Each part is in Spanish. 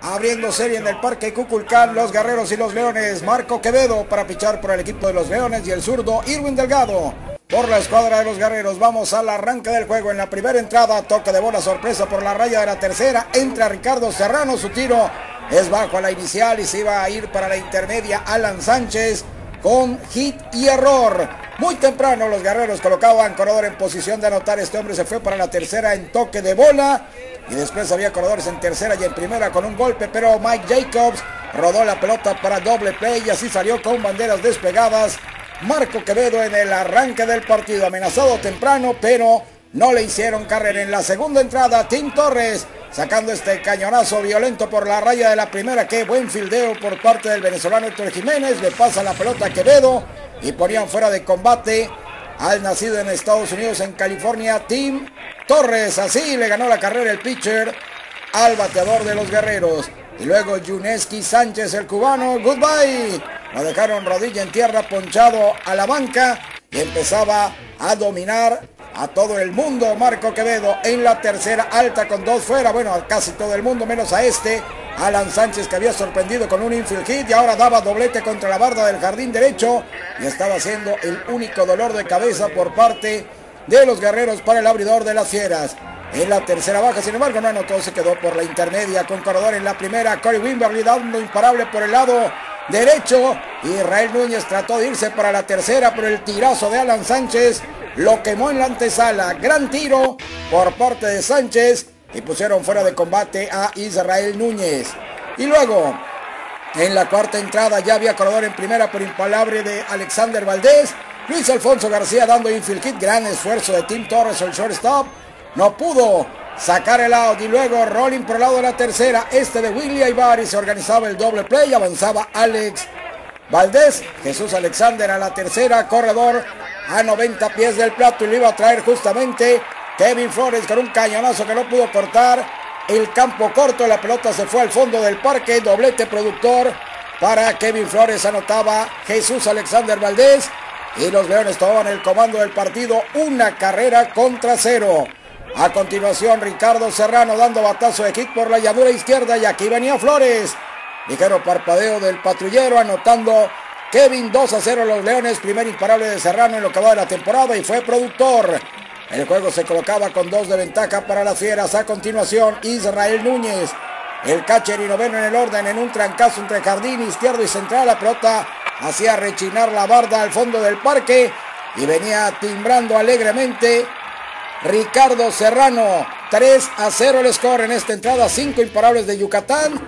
Abriendo serie en el Parque Cuculcán, los Guerreros y los Leones. Marco Quevedo para pichar por el equipo de los Leones y el zurdo Irwin Delgado por la escuadra de los Guerreros. Vamos al arranque del juego. En la primera entrada, toque de bola sorpresa por la raya de la tercera. Entra Ricardo Serrano, su tiro es bajo a la inicial y se iba a ir para la intermedia Alan Sánchez con hit y error. Muy temprano los Guerreros colocaban corredor en posición de anotar. Este hombre se fue para la tercera en toque de bola. Y después había corredores en tercera y en primera con un golpe, pero Mike Jacobs rodó la pelota para doble play y así salió con banderas despegadas. Marco Quevedo en el arranque del partido, amenazado temprano, pero no le hicieron carrera. En la segunda entrada, Tim Torres sacando este cañonazo violento por la raya de la primera. Qué buen fildeo por parte del venezolano Héctor Jiménez. Le pasa la pelota a Quevedo y ponían fuera de combate al nacido en Estados Unidos, en California, Tim Torres. Así le ganó la carrera el pitcher al bateador de los Guerreros. Y luego Yuneski Sánchez, el cubano, goodbye. Lo dejaron rodilla en tierra, ponchado a la banca y empezaba a dominar a todo el mundo. Marco Quevedo en la tercera alta con dos fuera. Bueno, a casi todo el mundo, menos a este Alan Sánchez, que había sorprendido con un infield hit y ahora daba doblete contra la barda del jardín derecho y estaba siendo el único dolor de cabeza por parte de los Guerreros para el abridor de las Fieras. En la tercera baja, sin embargo, no anotó, se quedó por la intermedia con corredor en la primera. Corey Wimberly dando imparable por el lado derecho. Israel Núñez trató de irse para la tercera, pero el tirazo de Alan Sánchez lo quemó en la antesala. Gran tiro por parte de Sánchez y pusieron fuera de combate a Israel Núñez. Y luego, en la cuarta entrada, ya había corredor en primera por impalable de Alexander Valdés. Luis Alfonso García dando infield hit. Gran esfuerzo de Tim Torres, el shortstop. No pudo sacar el out y luego rolling por el lado de la tercera. Este de Willy Aybar y se organizaba el doble play. Avanzaba Alex Valdés. Jesús Alexander a la tercera. Corredor a 90 pies del plato y lo iba a traer justamente Kevin Flores con un cañonazo que no pudo cortar el campo corto. La pelota se fue al fondo del parque. Doblete productor para Kevin Flores. Anotaba Jesús Alexander Valdés y los Leones tomaban el comando del partido. Una carrera contra cero. A continuación, Ricardo Serrano dando batazo de hit por la llanura izquierda y aquí venía Flores. Ligero parpadeo del patrullero anotando Kevin 2-0 los Leones. Primer imparable de Serrano en lo que va de la temporada y fue productor. El juego se colocaba con 2 de ventaja para las Fieras. A continuación, Israel Núñez, el catcher y noveno en el orden, en un trancazo entre jardín izquierdo y central. La pelota hacía rechinar la barda al fondo del parque y venía timbrando alegremente Ricardo Serrano. 3-0 el score en esta entrada. 5 imparables de Yucatán.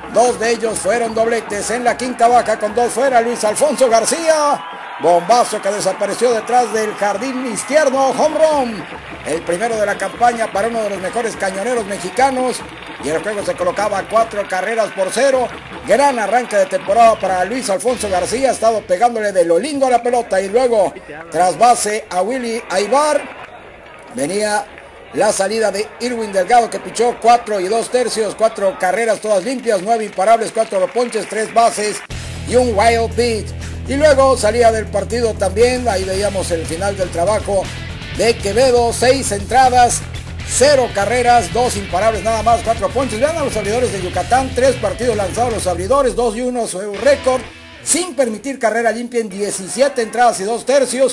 2 de ellos fueron dobletes. En la quinta baja con 2 fuera, Luis Alfonso García. Bombazo que desapareció detrás del jardín izquierdo. Home run. El primero de la campaña para uno de los mejores cañoneros mexicanos. Y el juego se colocaba 4 carreras por 0. Gran arranque de temporada para Luis Alfonso García. Ha estado pegándole de lo lindo a la pelota. Y luego, tras base a Willy Aybar, venía la salida de Irwin Delgado, que pichó 4 2/3, 4 carreras todas limpias, 9 imparables, 4 ponches, 3 bases y un wild pitch. Y luego salía del partido también, ahí veíamos el final del trabajo de Quevedo. 6 entradas, 0 carreras, 2 imparables nada más, 4 ponches. Vean a los abridores de Yucatán, 3 partidos lanzados los abridores, 2-1 su récord, sin permitir carrera limpia en 17 entradas y 2/3.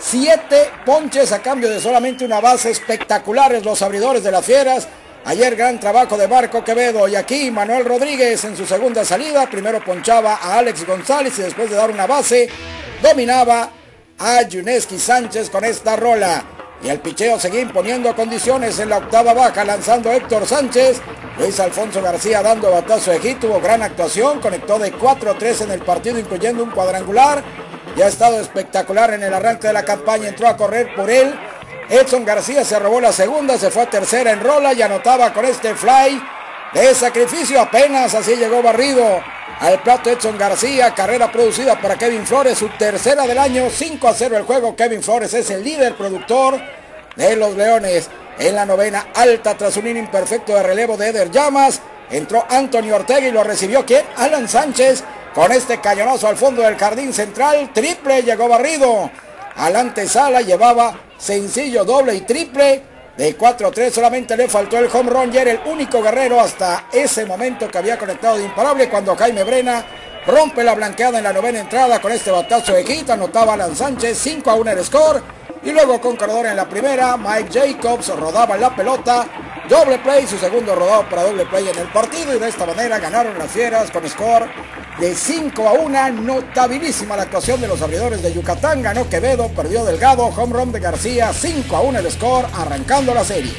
7 ponches a cambio de solamente una base. Espectaculares los abridores de las Fieras. Ayer gran trabajo de Marco Quevedo. Y aquí Manuel Rodríguez en su segunda salida. Primero ponchaba a Alex González y después de dar una base dominaba a Yuneski Sánchez con esta rola. Y el picheo seguía imponiendo condiciones en la octava baja, lanzando Héctor Sánchez. Luis Alfonso García dando batazo de hit. Tuvo gran actuación. Conectó de 4-3 en el partido, incluyendo un cuadrangular. Ya ha estado espectacular en el arranque de la campaña. Entró a correr por él Edson García, se robó la segunda, se fue a tercera en rola y anotaba con este fly de sacrificio. Apenas así llegó barrido al plato Edson García. Carrera producida para Kevin Flores, su tercera del año. 5-0 el juego. Kevin Flores es el líder productor de los Leones. En la novena alta, tras un inning perfecto de relevo de Eder Llamas, entró Anthony Ortega y lo recibió ¿quién? Alan Sánchez. Con este cañonazo al fondo del jardín central, triple, llegó barrido. Al antesala llevaba sencillo, doble y triple. De 4-3 solamente le faltó el home run y era el único guerrero hasta ese momento que había conectado de imparable cuando Jaime Brena rompe la blanqueada en la novena entrada con este batazo de hit. Anotaba Alan Sánchez, 5-1 el score. Y luego con corredor en la primera, Mike Jacobs rodaba la pelota. Doble play, su segundo rodado para doble play en el partido. Y de esta manera ganaron las Fieras con score de 5-1. Notabilísima la actuación de los abridores de Yucatán. Ganó Quevedo, perdió Delgado, home run de García, 5-1 el score, arrancando la serie.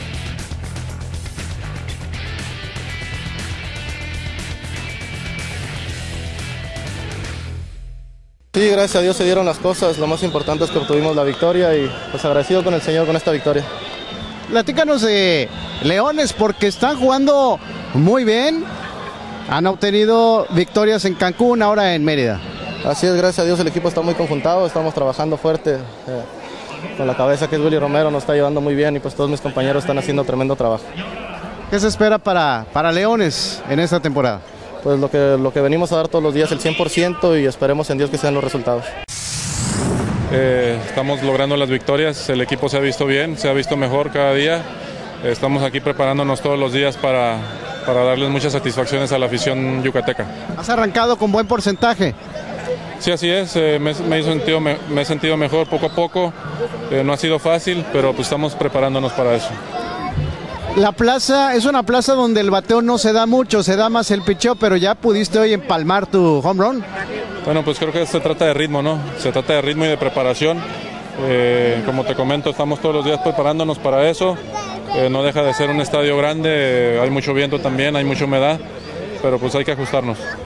Sí, gracias a Dios se dieron las cosas. Lo más importante es que obtuvimos la victoria y pues agradecido con el Señor con esta victoria. Platícanos de Leones porque están jugando muy bien. Han obtenido victorias en Cancún, ahora en Mérida. Así es, gracias a Dios el equipo está muy conjuntado, estamos trabajando fuerte. Con la cabeza que es Willy Romero nos está llevando muy bien y pues todos mis compañeros están haciendo tremendo trabajo. ¿Qué se espera para Leones en esta temporada? Pues lo que venimos a dar todos los días, el 100%, y esperemos en Dios que sean los resultados. Estamos logrando las victorias, el equipo se ha visto bien, se ha visto mejor cada día. Estamos aquí preparándonos todos los días para darles muchas satisfacciones a la afición yucateca. ¿Has arrancado con buen porcentaje? Sí, así es, me he sentido mejor poco a poco. No ha sido fácil, pero pues estamos preparándonos para eso. La plaza es una plaza donde el bateo no se da mucho, se da más el picheo, pero ya pudiste hoy empalmar tu home run. Bueno, pues creo que se trata de ritmo, ¿no? Se trata de ritmo y de preparación. Como te comento, estamos todos los días preparándonos para eso. No deja de ser un estadio grande, hay mucho viento también, hay mucha humedad, pero pues hay que ajustarnos.